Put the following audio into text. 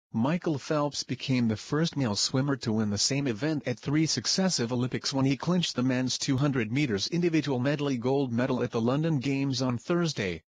Michael Phelps became the first male swimmer to win the same event at 3 successive Olympics when he clinched the men's 200 meters individual medley gold medal at the London Games on Thursday.